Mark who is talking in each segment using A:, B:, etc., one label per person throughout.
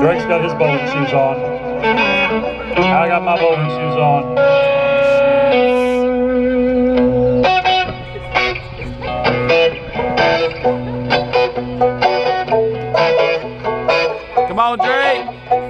A: Drake's got his bowling shoes on. I got my bowling shoes on.
B: Come on, Drake.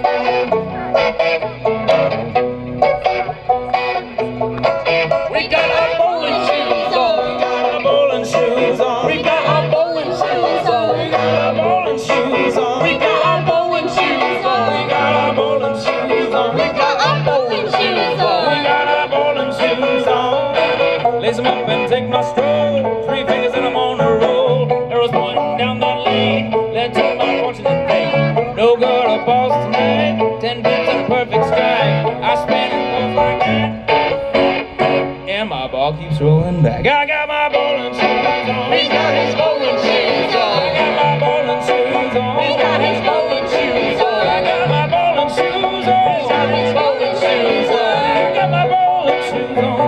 A: We got our bowling shoes on. We got our bowling shoes on. We got our bowling shoes on. We got our bowling shoes on. We got our bowling shoes on. We got our bowling shoes on. We got our bowling shoes on. We got our bowling shoes on.
B: Lace them up and take my stroll. 3 fingers and I'm on a roll. Arrows pointing down that lane. Let's take my fortune and fame. No girl or boss tonight. 10 pins and a perfect strike. I spin and bounce like that. And my ball keeps rolling back. I got my bowling shoes on.
A: He's got his bowling shoes on.
B: I got my bowling shoes on.
A: He's got his bowling shoes on.
B: I got my bowling shoes on.
A: He's got his bowling shoes on.
B: I got my bowling shoes on.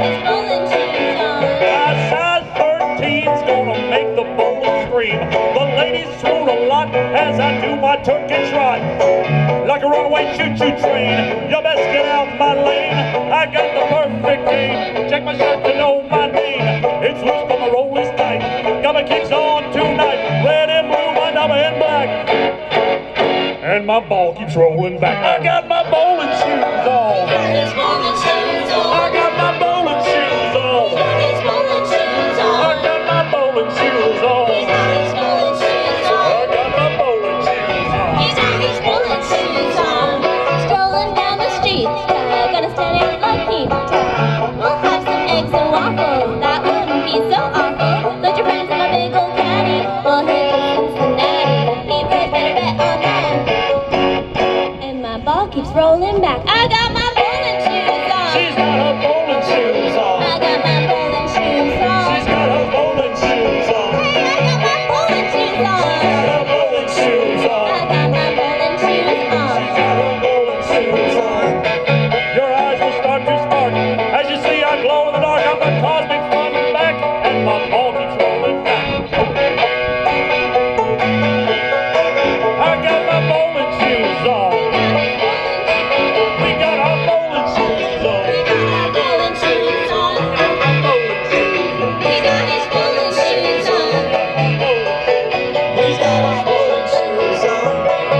A: Size 13's gonna make the bowling scream. The ladies swoon a lot as I do my turkey trot. Like a runaway choo-choo train, you best get out my lane. I got the perfect game. Check my shirt to know my name. It's loose but my roll is tight. Got my kicks on tonight. Red and blue, my number in black. And my ball keeps rolling back. I got my bowling shoes on. I got my bowling shoes on. I got my bowling shoes on. I got my bowling shoes on.
C: He's got his bowling shoes on. Strolling down the street, gonna stand out like heat. We'll have some eggs and waffles, that wouldn't be so awful. Load your friends in my big old caddy, we'll head to Cincinnati. Pete Ray's better bet on that. And my ball keeps rolling back. I got my bowling shoes on.
A: She's got her bowling shoes on.
C: I got my bowling shoes on.
A: She's got her bowling shoes on.
C: Hey, I got my bowling shoes on.
A: Her bowling shoes on.
C: I got my bowling shoes on.
A: She's got her bowling shoes on. Your eyes will start to spark as you see I glow in the dark. I'm the cosmic fun back, and my ball keeps rolling back. I got my bowling shoes on. We got our bowling shoes on.
C: We got our bowling shoes on.
A: Our bowling shoes on.
C: He got his bowling shoes on.
A: He's got his bowling shoes on.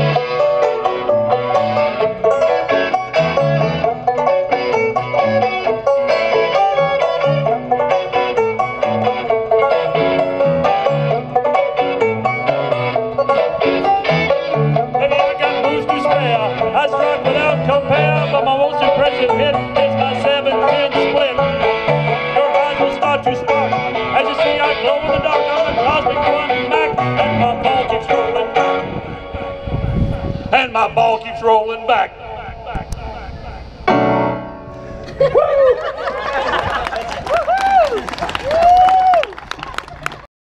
A: Maybe I got booze to spare. I struck without compare, but my most impressive hit is my 7-pin split. Your eyes will start to spark as you see I glow in the dark. I'm the cosmic one back, and my ball keeps rolling back. And my ball keeps rolling back. Woo!